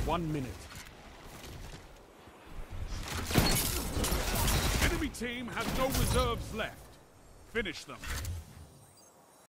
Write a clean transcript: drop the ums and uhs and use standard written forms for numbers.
1 minute. Enemy team has no reserves left. Finish them.